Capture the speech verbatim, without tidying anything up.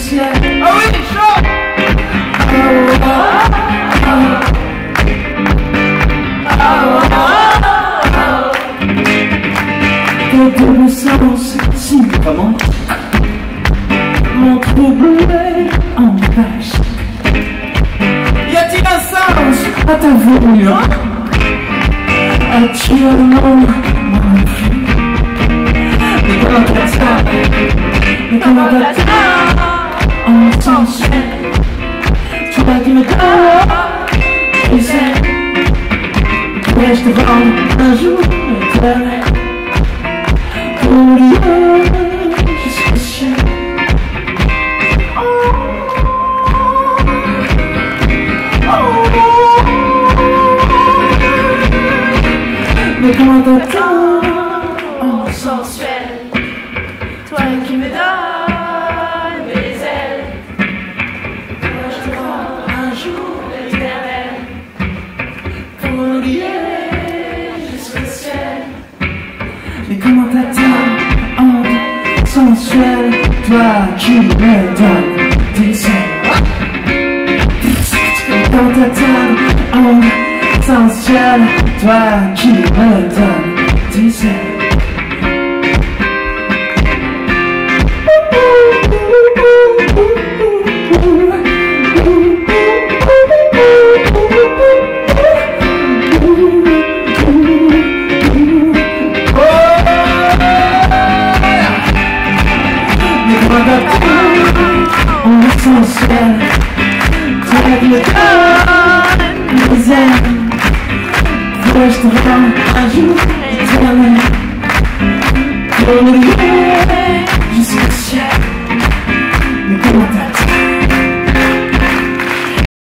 ciel. Ah oui, chaud. Oh, oh, oh. Oh, oh, oh. Tes deux sens si vraiment m'ont troublé en pêche. Y a-t-il un sens à ta venue? As-tu un nom? Mais comment t'as Mais comment t'as en sensuel? Tu vois qui me donne, tu sais. Pourrais-je te rendre un jour éternel? Pour l'oublier jusqu'au ciel. Oh, oh, oh. Mais comment t'attends en sensuel? Toi qui me donnes des ailes. Pourrais-je te rendre un jour éternel? Pour l'oublier jusqu'au ciel. Mais comment t'attends en sensuel? Toi qui me donnes des ailes. Mais comment t'attends en sensuel? Toi qui me donnes